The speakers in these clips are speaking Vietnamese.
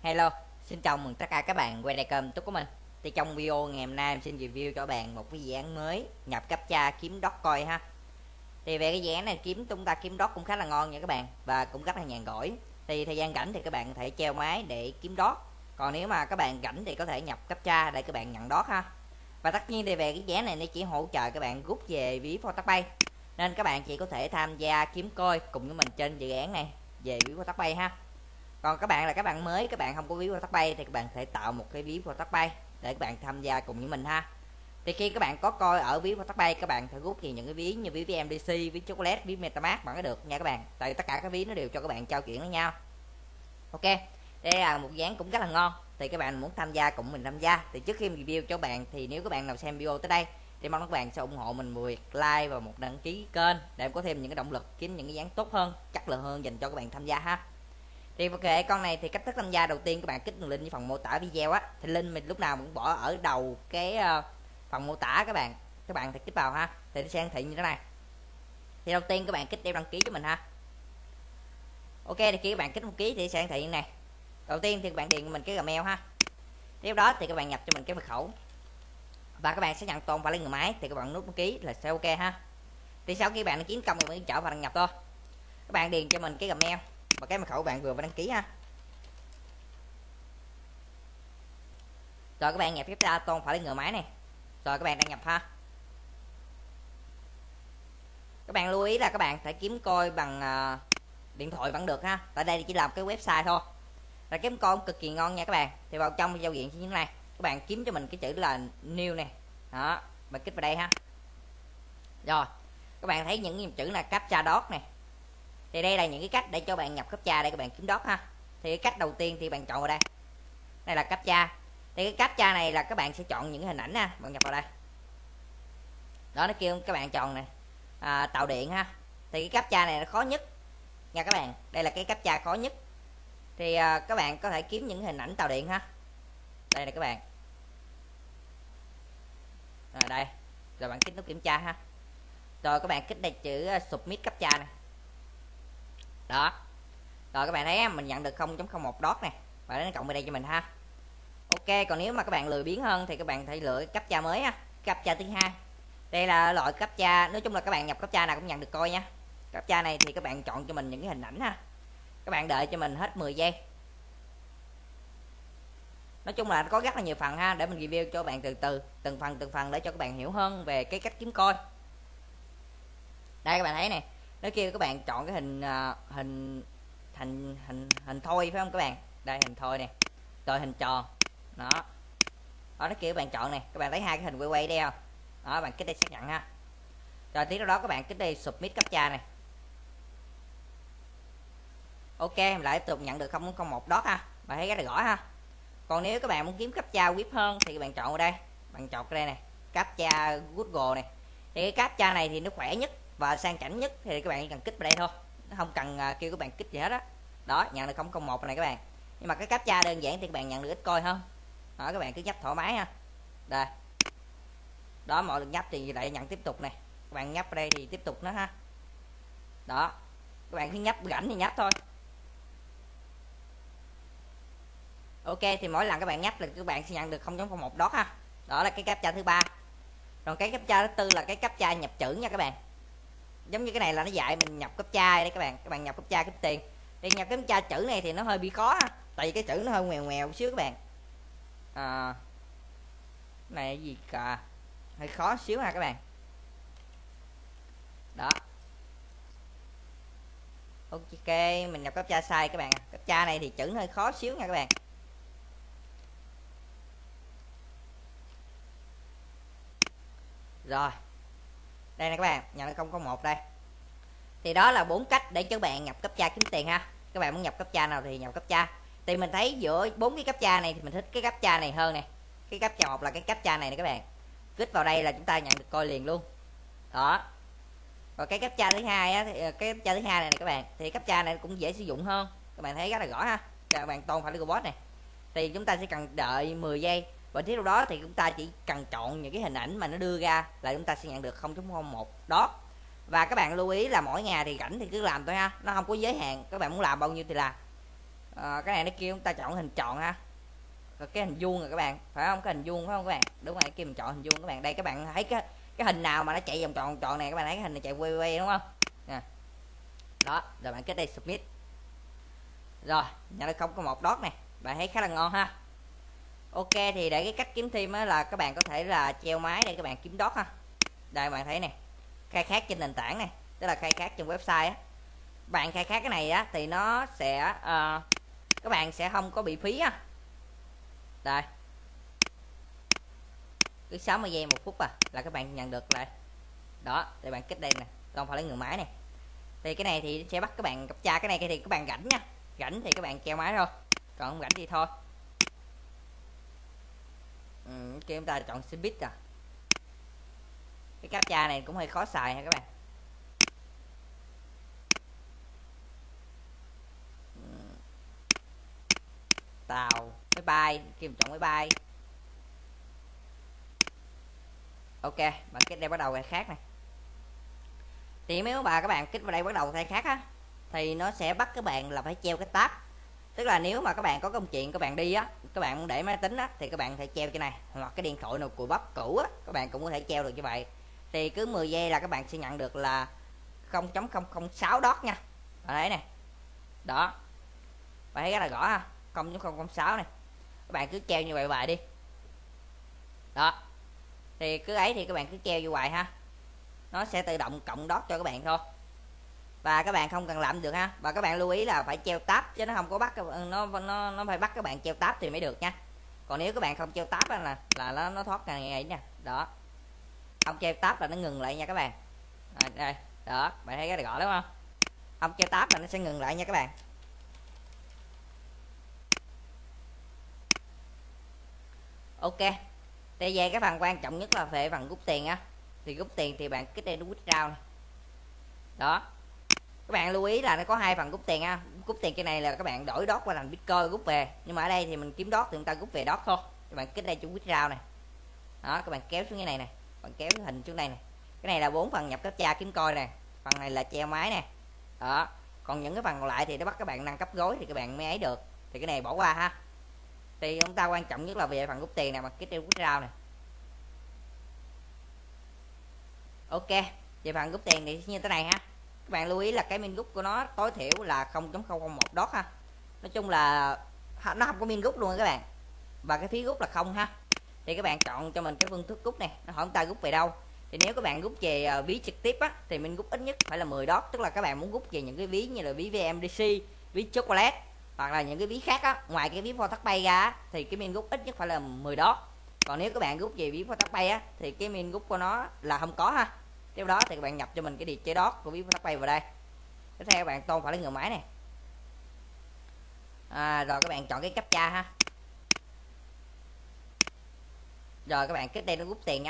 Hello, xin chào mừng tất cả các bạn quay lại kênh Túc của mình. Thì trong video ngày hôm nay em xin review cho các bạn một cái dự án mới nhập captcha kiếm Dogecoin ha. Thì về cái dự án này chúng ta kiếm Doge cũng khá là ngon nha các bạn, và cũng rất là nhàn rỗi. Thì thời gian rảnh thì các bạn có thể treo máy để kiếm Doge. Còn nếu mà các bạn rảnh thì có thể nhập captcha để các bạn nhận Doge ha. Và tất nhiên thì về cái dự án này nó chỉ hỗ trợ các bạn rút về ví Photopay, nên các bạn chỉ có thể tham gia kiếm coin cùng với mình trên dự án này về ví Photopay ha. Còn các bạn là các bạn mới, các bạn không có ví Photopay thì các bạn thể tạo một cái ví Photopay để các bạn tham gia cùng với mình ha. Thì khi các bạn có coi ở ví Photopay, các bạn phải rút về những cái ví như ví VMDC, ví Chocolate, ví MetaMask bạn có được nha các bạn. Tại tất cả các ví nó đều cho các bạn trao chuyển với nhau. Ok, đây là một dáng cũng rất là ngon. Thì các bạn muốn tham gia cùng mình tham gia thì trước khi mình review cho các bạn, thì nếu các bạn nào xem video tới đây thì mong các bạn sẽ ủng hộ mình 10 like và một đăng ký kênh để em có thêm những cái động lực kiếm những cái dáng tốt hơn, chất lượng hơn dành cho các bạn tham gia ha. Thì ok, con này thì cách thức tham gia đầu tiên các bạn kích đường link với phần mô tả video á, thì link mình lúc nào cũng bỏ ở đầu cái phần mô tả các bạn thì kích vào ha, thì nó sẽ hiển thị như thế này. Thì đầu tiên các bạn kích đeo đăng ký cho mình ha. Ok, thì khi các bạn kích đăng ký thì sẽ hiển thị như này. Đầu tiên thì các bạn điền mình cái Gmail ha. Tiếp đó thì các bạn nhập cho mình cái mật khẩu và các bạn sẽ nhận toàn file người máy, thì các bạn nút đăng ký là sẽ ok ha. Thì sau khi bạn đăng ký công thì bạn trở vào đăng nhập thôi, các bạn điền cho mình cái Gmail và cái mật khẩu bạn vừa mới đăng ký ha. Rồi các bạn nhập tiếp ra toàn phải người máy này, rồi các bạn đăng nhập ha. Các bạn lưu ý là các bạn phải kiếm coi bằng điện thoại vẫn được ha, tại đây chỉ làm cái website thôi. Rồi kiếm coi cực kỳ ngon nha các bạn. Thì vào trong giao diện như thế này, các bạn kiếm cho mình cái chữ là new này đó, bạn kích vào đây ha. Rồi các bạn thấy những chữ là captcha Doge này, thì đây là những cái cách để cho bạn nhập captcha để các bạn kiếm Doge ha. Thì cái cách đầu tiên thì bạn chọn vào đây, đây là captcha. Thì cái captcha này là các bạn sẽ chọn những cái hình ảnh nha, bạn nhập vào đây đó, nó kêu các bạn chọn này tạo điện ha. Thì cái captcha này là khó nhất nha các bạn, đây là cái captcha khó nhất. Thì các bạn có thể kiếm những hình ảnh tạo điện ha, đây là các bạn đây, rồi bạn kích nút kiểm tra ha. Rồi các bạn kích đây chữ submit captcha này đó. Rồi các bạn thấy mình nhận được 0.01 Doge này, và nó cộng vào đây cho mình ha. Ok, còn nếu mà các bạn lười biếng hơn thì các bạn thể lựa captcha mới ha, captcha thứ hai. Đây là loại captcha, nói chung là các bạn nhập captcha nào cũng nhận được coi nha. Captcha này thì các bạn chọn cho mình những cái hình ảnh ha, các bạn đợi cho mình hết 10 giây. Nói chung là có rất là nhiều phần ha, để mình review cho các bạn từ từ từng phần để cho các bạn hiểu hơn về cái cách kiếm coi. Đây các bạn thấy này, nó kêu các bạn chọn cái hình thôi phải không các bạn, đây hình thôi nè, rồi hình tròn đó. Đó, nó kêu các bạn chọn này, các bạn thấy hai cái hình quay đây không đó, bạn kích đây xác nhận ha. Rồi tiếp đó các bạn kích đây submit captcha này. Ok, mình lại tiếp tục nhận được 0.01 Doge ha, bạn thấy rất là rõ ha. Còn nếu các bạn muốn kiếm captcha VIP hơn thì các bạn chọn ở đây, bạn chọn cái đây này, captcha Google này. Thì cái captcha này thì nó khỏe nhất và sang chảnh nhất, thì các bạn chỉ cần kích vào đây thôi, nó không cần kêu các bạn kích gì hết á. Đó, nhận được 0.01 này các bạn. Nhưng mà cái captcha đơn giản thì các bạn nhận được ít coi hơn đó, các bạn cứ nhấp thoải mái ha. Đây đó, mọi lần nhấp thì lại nhận tiếp tục này, các bạn nhấp vào đây thì tiếp tục nó ha. Đó, các bạn cứ nhấp rảnh thì nhấp thôi. Ok, thì mỗi lần các bạn nhấp là các bạn sẽ nhận được 0.01 Doge ha. Đó là cái captcha thứ ba. Còn cái captcha thứ tư là cái captcha nhập chữ nha các bạn. Giống như cái này là nó dạy mình nhập captcha đấy các bạn nhập captcha kiếm tiền. Thì nhập cái captcha chữ này thì nó hơi bị khó ha, tại vì cái chữ nó hơi ngoèo ngoèo xíu các bạn. Này cái gì cả, hơi khó xíu ha các bạn. Đó. Ok, mình nhập captcha sai các bạn. Captcha này thì chữ nó hơi khó xíu nha các bạn. Rồi đây nè các bạn, nhận được 0.01 đây. Thì đó là 4 cách để cho bạn nhập captcha kiếm tiền ha. Các bạn muốn nhập captcha nào thì nhập captcha. Thì mình thấy giữa 4 cái captcha này thì mình thích cái captcha này hơn nè. Cái captcha một là cái captcha này nè các bạn, kích vào đây là chúng ta nhận được coi liền luôn đó. Rồi cái captcha thứ hai á, thì cái captcha thứ hai này nè các bạn, thì captcha này cũng dễ sử dụng hơn, các bạn thấy rất là rõ ha. Các bạn toàn phải robot này, thì chúng ta sẽ cần đợi 10 giây. Và tiếp đó thì chúng ta chỉ cần chọn những cái hình ảnh mà nó đưa ra là chúng ta sẽ nhận được 0.01 đó. Và các bạn lưu ý là mỗi ngày thì rảnh thì cứ làm thôi ha, nó không có giới hạn, các bạn muốn làm bao nhiêu thì làm. Cái này nó kêu chúng ta chọn hình tròn ha, rồi cái hình vuông rồi các bạn, phải không? Cái hình vuông phải không các bạn? Đúng rồi, kêu mình chọn hình vuông các bạn. Đây các bạn thấy cái hình nào mà nó chạy vòng tròn tròn này, các bạn thấy cái hình này chạy quay quay đúng không nè. Đó, rồi bạn kết đây submit. Rồi nhận được không có một dot này, bạn thấy khá là ngon ha. Ok, thì để cái cách kiếm thêm á là các bạn có thể là treo máy để các bạn kiếm dot ha. Đây bạn thấy nè, khai thác trên nền tảng này, tức là khai thác trên website á. Bạn khai thác cái này á thì nó sẽ các bạn sẽ không có bị phí á. Đây, cứ 60 giây 1 phút là các bạn nhận được lại. Đó, thì bạn kích đây nè, không phải lấy người máy này. Thì cái này thì sẽ bắt các bạn captcha, cái này thì các bạn rảnh nha, rảnh thì các bạn treo máy thôi, còn không rảnh thì thôi. Kêu chúng ta chọn submit à. Cái captcha này cũng hơi khó xài ha các bạn. Tàu máy bay, kêu chọn máy bay. Ok, bạn kích đây bắt đầu khai khác này. Thì nếu mà các bạn kích vào đây bắt đầu khai khác á thì nó sẽ bắt các bạn là phải treo cái tab. Tức là nếu mà các bạn có công chuyện các bạn đi á, các bạn muốn để máy tính á thì các bạn phải treo cái này, hoặc cái điện thoại nào cùi bắp cũ á các bạn cũng có thể treo được như vậy. Thì cứ 10 giây là các bạn sẽ nhận được là 0.006 dot nha. Ở đấy nè. Đó. Bạn thấy rất là rõ ha, 0.006 này. Các bạn cứ treo như vậy hoài đi. Đó. Thì cứ ấy thì các bạn cứ treo như hoài ha. Nó sẽ tự động cộng dot cho các bạn thôi. Và các bạn không cần làm được ha. Và các bạn lưu ý là phải treo tab chứ nó không có bắt nó phải bắt các bạn treo tab thì mới được nha. Còn nếu các bạn không treo tab là nó thoát ngày ấy nè. Đó. Không treo tab là nó ngừng lại nha các bạn. Đây, đó, bạn thấy cái này rõ đúng không? Không treo tab là nó sẽ ngừng lại nha các bạn. Ok. Thì về cái phần quan trọng nhất là về phần rút tiền á. Thì rút tiền thì bạn kích đây nó withdraw này. Đó. Các bạn lưu ý là nó có hai phần rút tiền ha. Rút tiền cái này là các bạn đổi dot qua thành bitcoin rút về, nhưng mà ở đây thì mình kiếm dot thì chúng ta rút về dot thôi. Các bạn kích đây cho withdraw này. Đó, các bạn kéo xuống cái này này, bạn kéo cái hình xuống đây này. Cái này là 4 phần nhập captcha kiếm coin nè, phần này là treo máy nè. Đó, còn những cái phần còn lại thì nó bắt các bạn nâng cấp gối thì các bạn mới ấy được, thì cái này bỏ qua ha. Thì chúng ta quan trọng nhất là về phần rút tiền nè, mà kích đây withdraw này. Ok, về phần rút tiền thì như thế này ha. Các bạn lưu ý là cái min rút của nó tối thiểu là 0.001 dot ha. Nói chung là nó không có min rút luôn các bạn. Và cái phí rút là không ha. Thì các bạn chọn cho mình cái phương thức rút này, nó hỏi chúng ta rút về đâu. Thì nếu các bạn rút về ví trực tiếp á thì min rút ít nhất phải là 10 dot, tức là các bạn muốn rút về những cái ví như là ví VMDC, ví chocolate hoặc là những cái ví khác á, ngoài cái ví Fortnite ra á, thì cái min rút ít nhất phải là 10 dot. Còn nếu các bạn rút về ví Fortnite á thì cái min rút của nó là không có ha. Tiếp đó thì các bạn nhập cho mình cái địa chỉ dot của ví Fortnite vào đây. Tiếp theo các bạn tôn phải lấy người máy này. Rồi các bạn chọn cái captcha ha. Rồi các bạn kích đây nó rút tiền nha.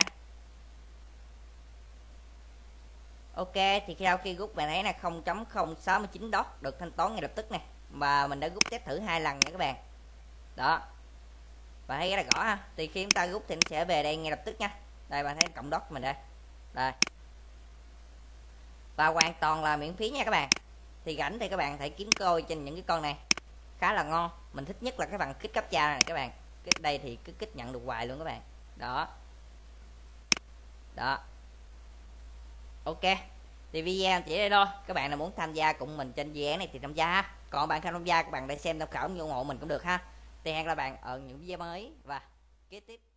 Ok, thì sau khi rút bạn thấy là 0.069 dot được thanh toán ngay lập tức nè. Và mình đã rút test thử 2 lần nha các bạn. Đó. Bạn thấy rất là rõ ha. Thì khi chúng ta rút thì nó sẽ về đây ngay lập tức nha. Đây bạn thấy cộng dot của mình đây. Đây. Và hoàn toàn là miễn phí nha các bạn. Thì rảnh thì các bạn thể kiếm coi trên những cái con này khá là ngon. Mình thích nhất là cái phần kích captcha này các bạn. Kích đây thì cứ kích nhận được hoài luôn các bạn. Đó. Đó. Ok, thì video chỉ đây thôi. Các bạn nào muốn tham gia cùng mình trên dự án này thì tham gia ha. Còn bạn không tham gia, các bạn để xem tham khảo ủng hộ mình cũng được ha. Thì hẹn gặp bạn ở những video mới và kế tiếp.